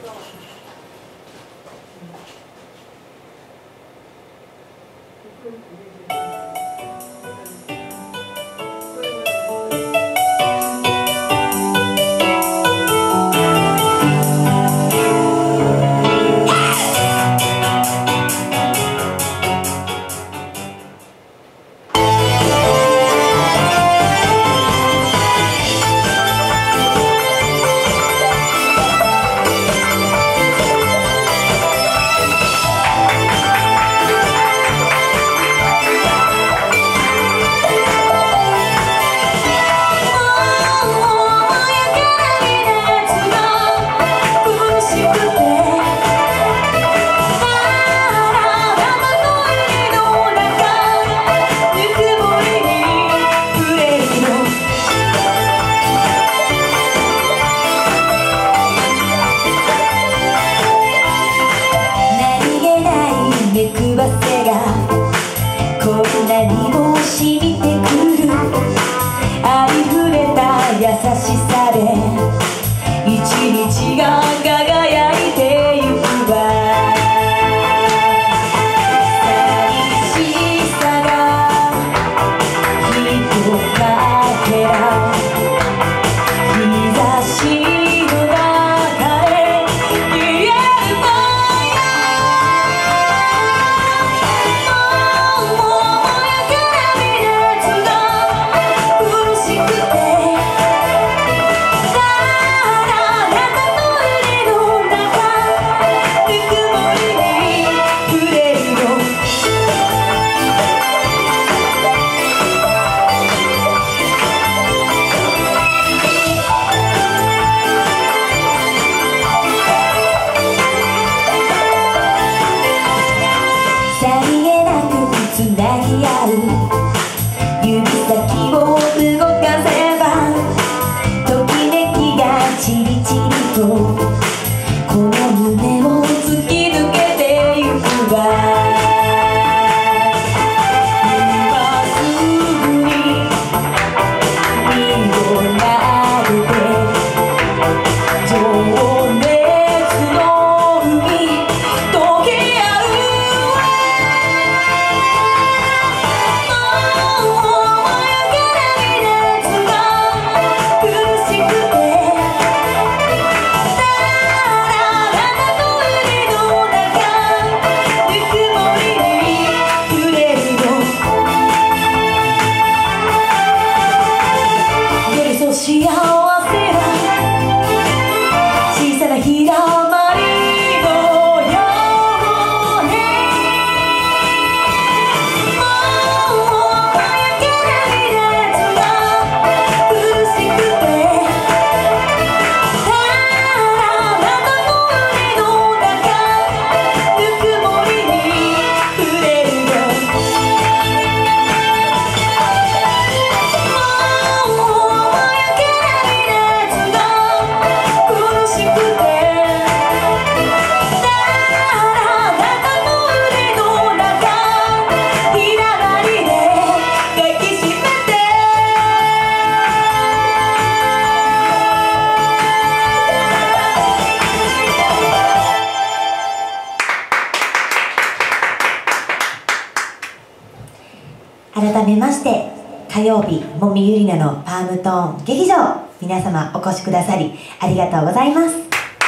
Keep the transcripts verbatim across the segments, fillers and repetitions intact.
改めまして火曜日もみゆりなのパームトーン劇場、皆様お越しくださりありがとうございます。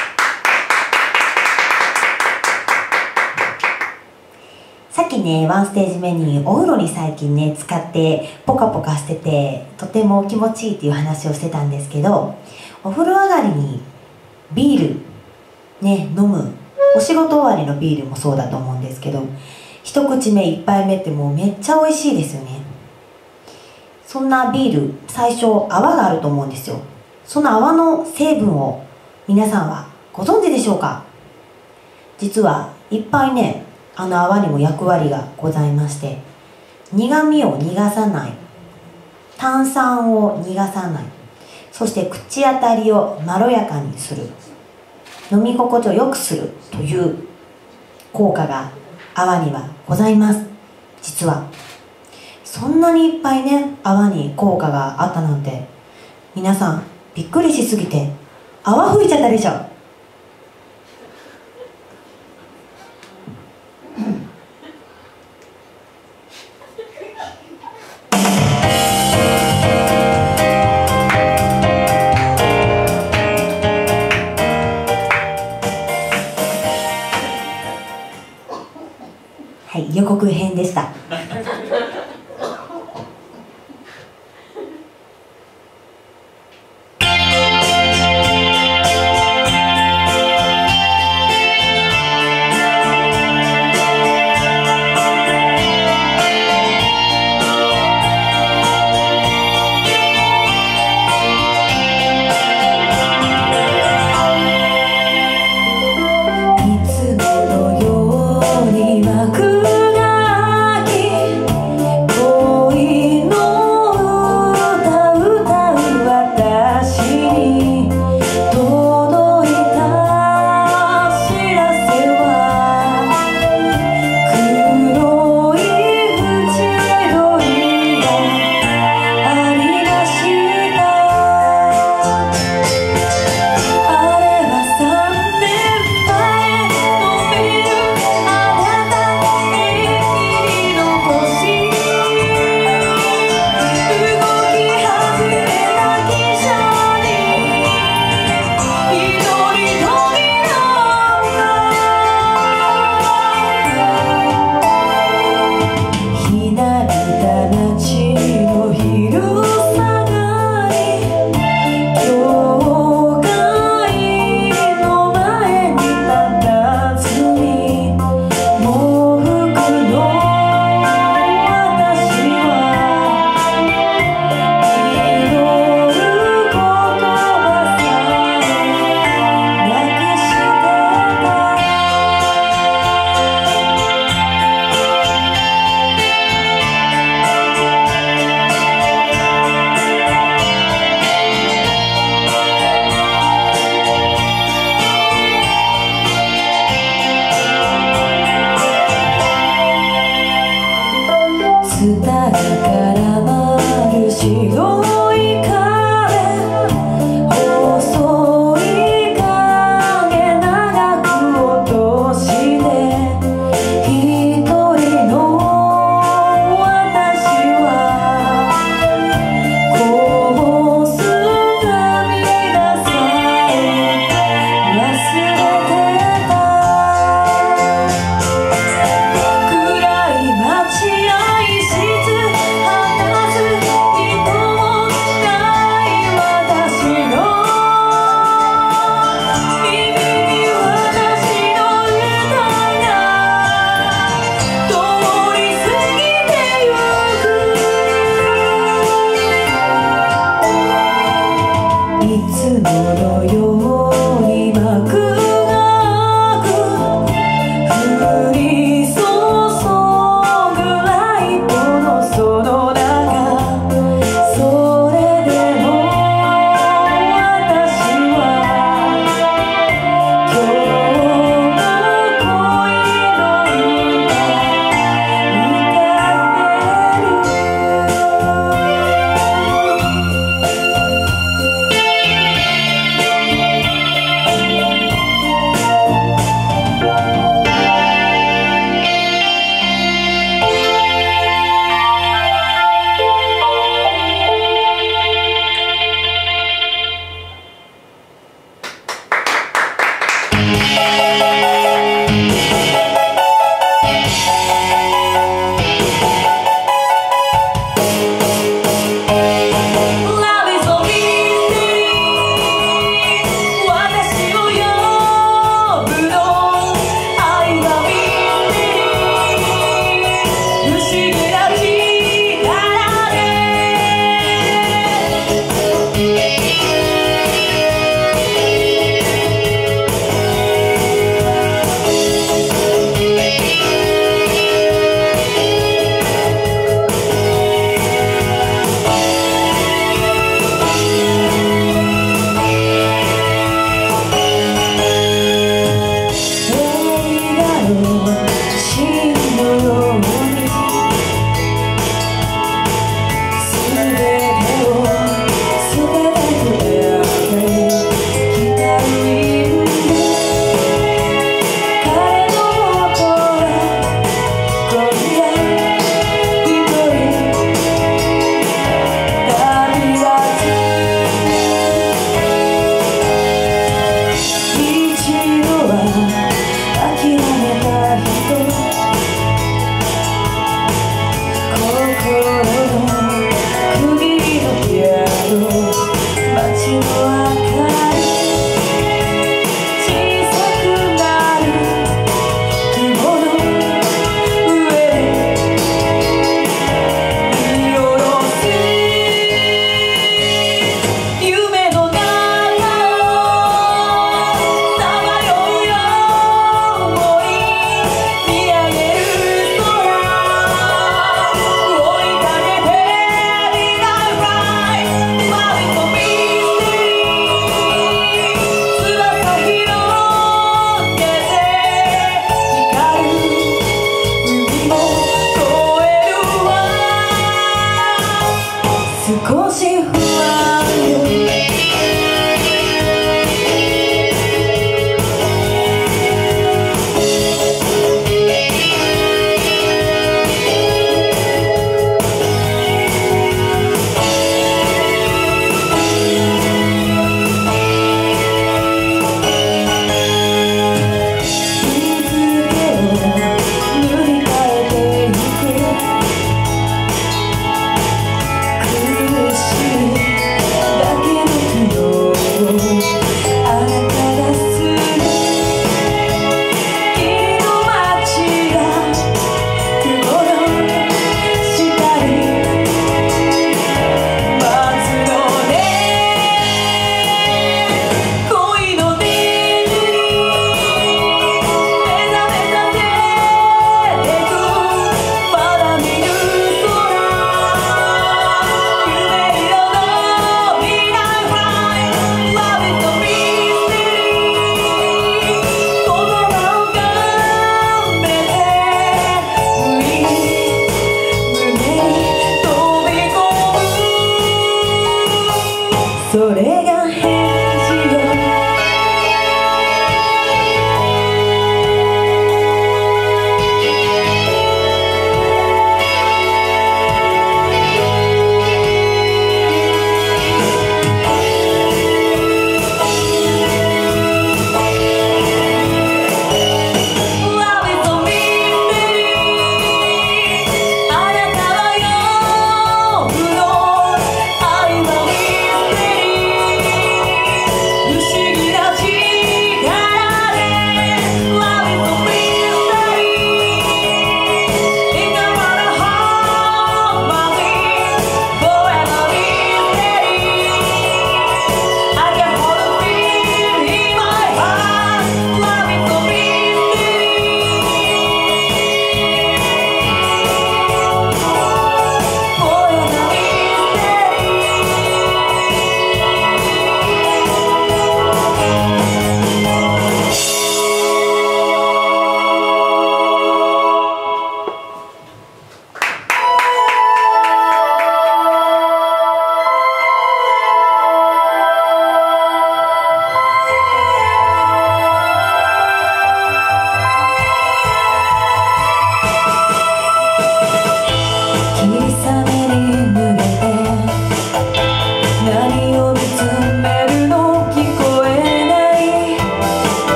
さっきねワンステージ目にお風呂に最近ね使ってポカポカしててとても気持ちいいっていう話をしてたんですけど、お風呂上がりにビールね飲む、お仕事終わりのビールもそうだと思うんですけど、一口目一杯目ってもうめっちゃ美味しいですよね。そんなビール最初泡があると思うんですよ。その泡の成分を皆さんはご存知でしょうか。実はいっぱいねあの泡にも役割がございまして、苦味を逃がさない、炭酸を逃がさない、そして口当たりをまろやかにする、飲み心地を良くするという効果が泡にはございます。実はそんなにいっぱいね泡に効果があったなんて、皆さんびっくりしすぎて泡吹いちゃったでしょ。 予告編でした。幕が開き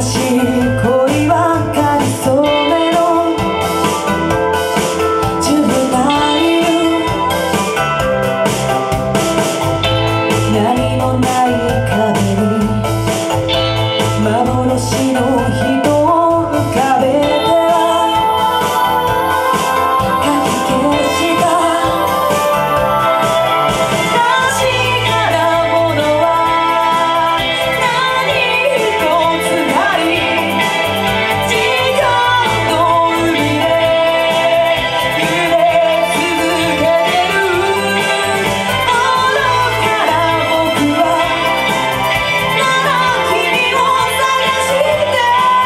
しい恋ばかり染めろジュブナイル何もない壁に幻の人を浮かべてかき消した確かなものは何一つない時間の海で揺れ続けてる愚から僕はまだ君を探して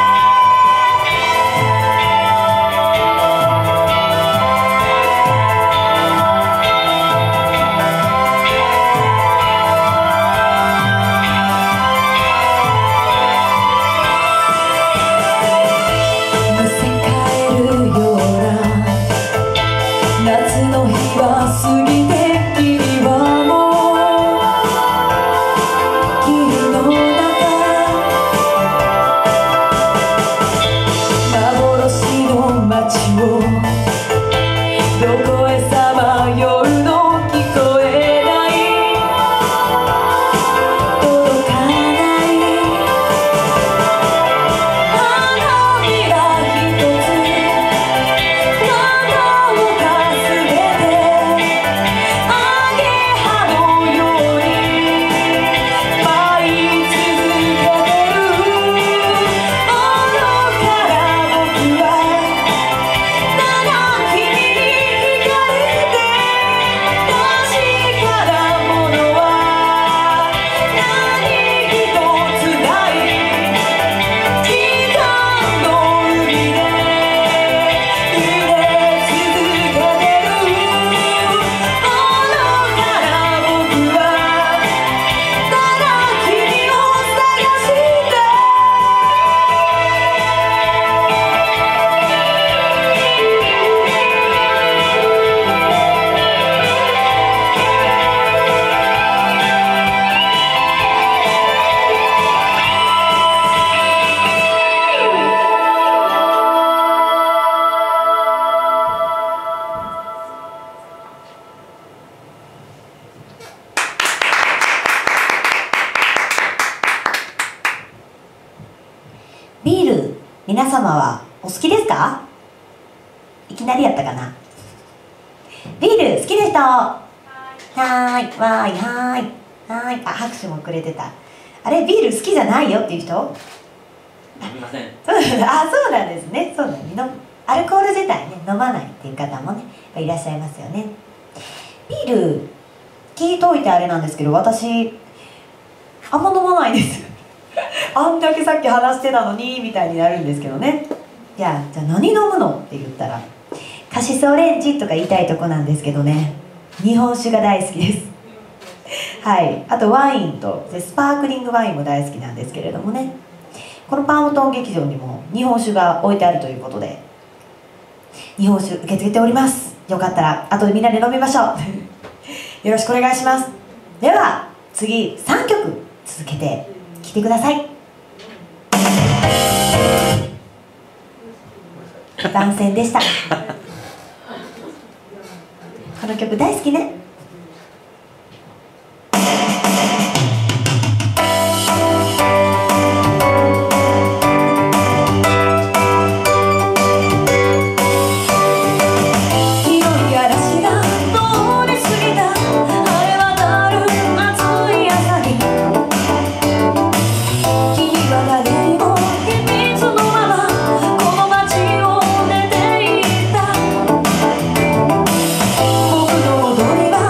むせ返るような夏の日は過ぎて君はもう霧の中幻の街をどこへさまようの聞こえない届かない花びらひとつ花をかすべてアゲハのように舞い続けてる愚から僕はただ君に惹かれて確かなものは何一つない時間の海で揺れ続けてる愚から僕はただ君を探してビール、皆様はお好きですか？いきなりやったかな。ビール好きな人？はーい、わーい、はーい、はーい。あ、拍手もくれてた。あれ、ビール好きじゃないよっていう人？ 飲みません。 そうあ、そうなんですね。そうなんですのアルコール自体ね、飲まないっていう方もね、いらっしゃいますよね。ビール、聞いといてあれなんですけど、私、あんま飲まないです。あんだけさっき話してたのにみたいになるんですけどね。いや、じゃあ何飲むのって言ったらカシスオレンジとか言いたいとこなんですけどね、日本酒が大好きです。はい、あとワインとでスパークリングワインも大好きなんですけれどもね、このパームトン劇場にも日本酒が置いてあるということで日本酒受け付けております。よかったら後でみんなで飲みましょうよろしくお願いします。では次さんきょく続けて聴いてください。番宣でしたこの曲大好きね。僕の踊り場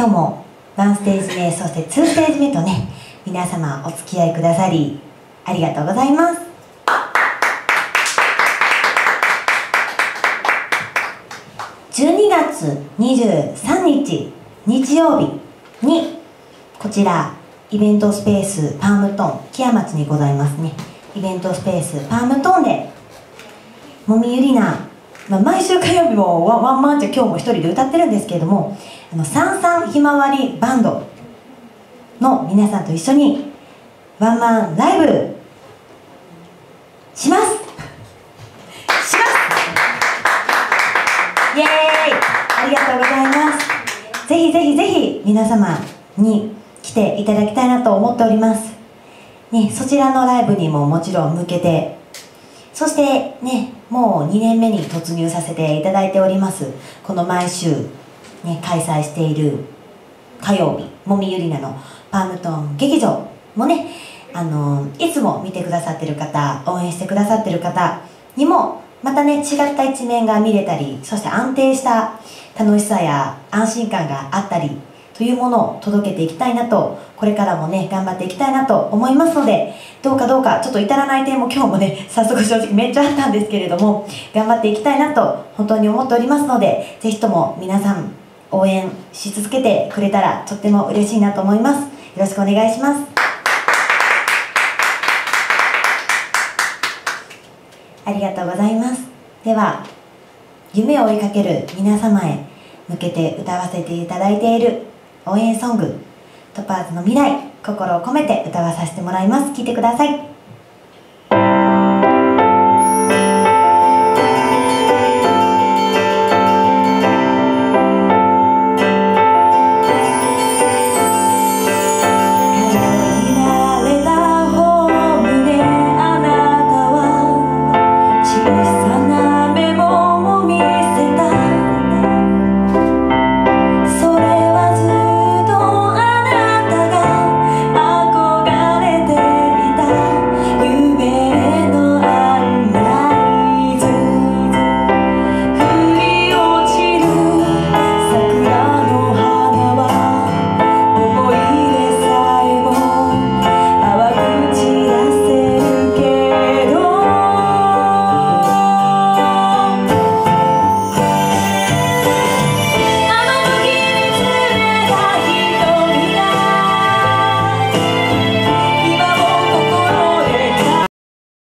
日もワンステージ目、そしてツーステージ目とね、皆様お付き合いくださりありがとうございます。じゅうにがつにじゅうさんにち日曜日にこちらイベントスペースパームトーン木屋町にございますね、イベントスペースパームトーンでもみゆりな、まあ、毎週火曜日もワワンマンって今日も一人で歌ってるんですけれども、あのさんさんひまわりバンドの皆さんと一緒にワンマンライブしますしますイエーイ、ありがとうございます。ぜひぜひぜひ皆様に来ていただきたいなと思っております、ね、そちらのライブにももちろん向けて、そしてね、もうにねんめに突入させていただいておりますこの毎週、ね、開催している火曜日もみゆりなのパームトーン劇場もね、あのいつも見てくださってる方、応援してくださってる方にもまたね、違った一面が見れたり、そして安定した楽しさや安心感があったりというものを届けていきたいなと、これからもね頑張っていきたいなと思いますので、どうかどうかちょっと至らない点も今日もね早速正直めっちゃあったんですけれども、頑張っていきたいなと本当に思っておりますので、ぜひとも皆さん応援し続けてくれたらとっても嬉しいなと思います。よろしくお願いします。ありがとうございます。では夢を追いかける皆様へ向けて歌わせていただいている応援ソングトパーズの未来、心を込めて歌わさせてもらいます。聴いてください。